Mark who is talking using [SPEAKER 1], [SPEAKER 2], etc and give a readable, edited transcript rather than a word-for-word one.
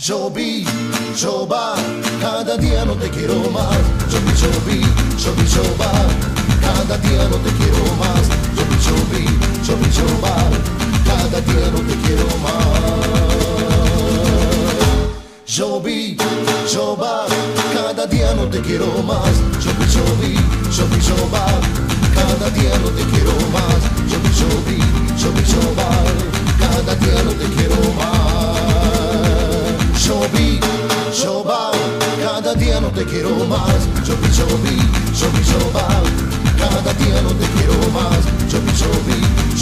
[SPEAKER 1] Yo vi, yo va, cada día no te quiero más. Yo vi, yo va, cada día no te quiero más. Yo vi, yo va, cada día no te quiero más. Yo vi, yo va, cada día no te quiero más. Yo vi, yo va, cada día no te quiero más. Yo vi, yo va, cada día no te quiero más. Yo vi, yo va, cada día no te quiero más. Yo vi, yo va, cada día no te quiero más. Yo vi,